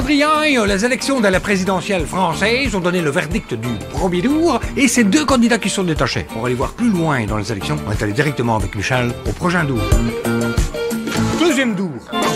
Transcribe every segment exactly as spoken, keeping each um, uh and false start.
Adrien, les élections de la présidentielle française ont donné le verdict du premier tour et c'est deux candidats qui sont détachés. On va aller voir plus loin dans les élections. On va aller directement avec Michel au prochain tour. Deuxième tour.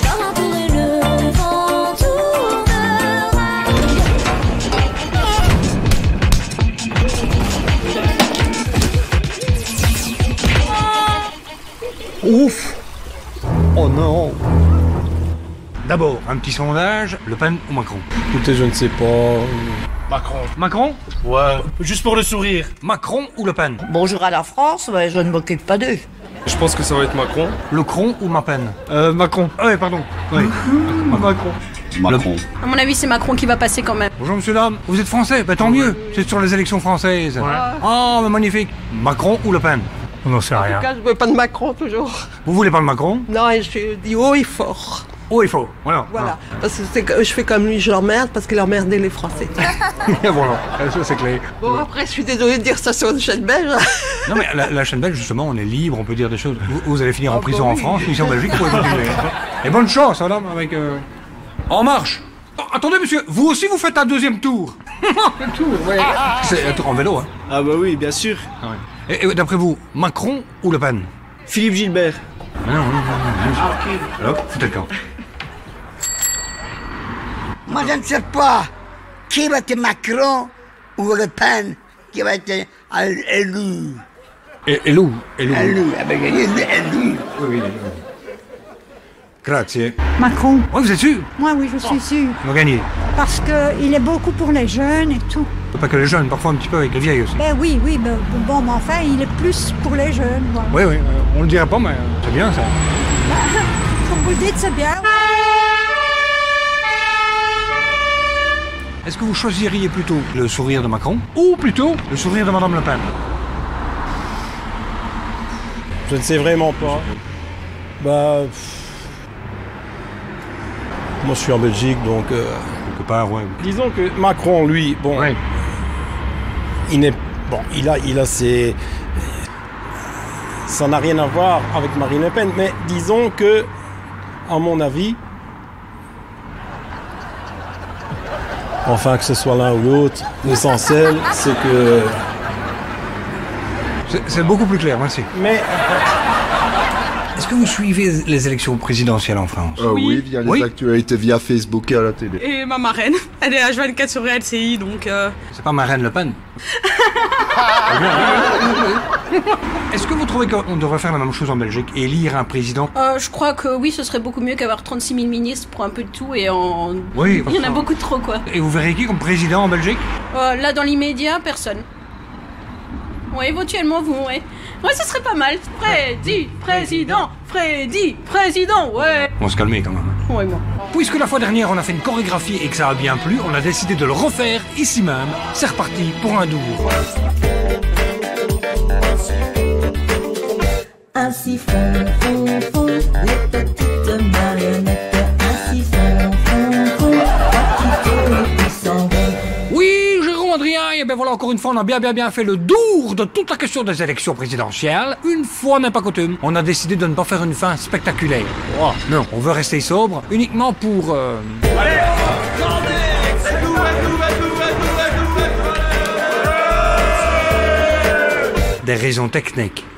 Ouf! Oh non! D'abord, un petit sondage, Le Pen ou Macron? Écoutez, je ne sais pas. Macron. Macron? Ouais, juste pour le sourire. Macron ou Le Pen? Bonjour à la France, mais je ne m'occupe pas d'eux. Je pense que ça va être Macron. Le Cron ou Ma Pen? Euh, Macron. Ah oui, pardon. Oui. Macron. Macron. À mon avis, c'est Macron qui va passer quand même. Bonjour monsieur dame, vous êtes français? Ben tant mieux, c'est sur les élections françaises. Ouais. Oh, mais magnifique. Macron ou Le Pen? On n'en sait En rien. tout cas, je veux pas de Macron toujours. Vous voulez pas de Macron? Non, et je dis haut et fort. Oh, il faut. Voilà. Voilà. Parce que c'est que je fais comme lui, je l'emmerde parce qu'il emmerdait les Français. Et voilà, ça c'est clair. Bon, après, je suis désolée de dire ça sur une chaîne belge. Non mais la, la chaîne belge, justement, on est libre, on peut dire des choses. Vous, vous allez finir en Ah, prison bah en oui. France, ici en Belgique, vous pouvez continuer. Et bonne chance, madame, avec... Euh... En marche. Oh, attendez, monsieur, vous aussi vous faites un deuxième tour. Un tour, ouais. C'est un tour en vélo, hein. Ah bah oui, bien sûr. Ah ouais. Et, et d'après vous, Macron ou Le Pen? Philippe Gilbert. Ah non, non, non, non. Ah, ok. Alors, foutez le camp. Moi, je ne sais pas qui va être Macron ou Le Pen qui va être élu. Et, et Lou, et Lou. Élu, avec élu, élu. Oui, oui. Grazie. Macron. Oui, vous êtes sûr? Moi, oui, je suis sûre. Ils vont gagner. Parce qu'il est beaucoup pour les jeunes et tout. Pas que les jeunes, parfois un petit peu avec les vieilles aussi. Ben oui, oui, ben, bon, mais enfin, il est plus pour les jeunes, voilà. Oui, oui, on le dirait pas, mais c'est bien ça. Comme vous le dites, c'est bien. Est-ce que vous choisiriez plutôt le sourire de Macron ou plutôt le sourire de Madame Le Pen? Je ne sais vraiment pas. Bah. pff. Moi, je suis en Belgique, donc. Euh... Quelque part, ouais. Disons que Macron, lui, bon. Ouais. Il n'est. Bon, il a, il a ses. Ça n'a rien à voir avec Marine Le Pen, mais disons que, à mon avis. Enfin, que ce soit l'un ou l'autre, l'essentiel, c'est que. C'est, c'est beaucoup plus clair, merci. Mais. Est-ce que vous suivez les élections présidentielles en France? Euh, oui. Oui. via les Oui. actualités, via Facebook et à la télé. Et ma marraine, elle est H vingt-quatre sur L C I, donc... Euh... C'est pas Marine Le Pen. Est-ce que vous trouvez qu'on devrait faire la même chose en Belgique et élire un président? Euh, je crois que oui, ce serait beaucoup mieux qu'avoir trente-six mille ministres pour un peu de tout et en... Oui, Il y en a ça. beaucoup trop, quoi. Et vous verrez qui comme président en Belgique? Euh, là, dans l'immédiat, personne. Ouais, éventuellement, vous, ouais. Ouais, ce serait pas mal. Freddy, président, Freddy, président, ouais. On va se calmer quand même. Ouais, bon. Puisque la fois dernière on a fait une chorégraphie et que ça a bien plu, on a décidé de le refaire ici même. C'est reparti pour un tour. Ainsi font, font, font les petites marionnettes. Ainsi font, font, font, qui s'en vont. Oui, Jérôme Adrien, et bien voilà, encore une fois, on a bien bien bien fait le tour de toute la question des élections présidentielles. Une fois n'est pas coutume, on a décidé de ne pas faire une fin spectaculaire. Oh, non, on veut rester sobre, uniquement pour... Euh... des raisons techniques.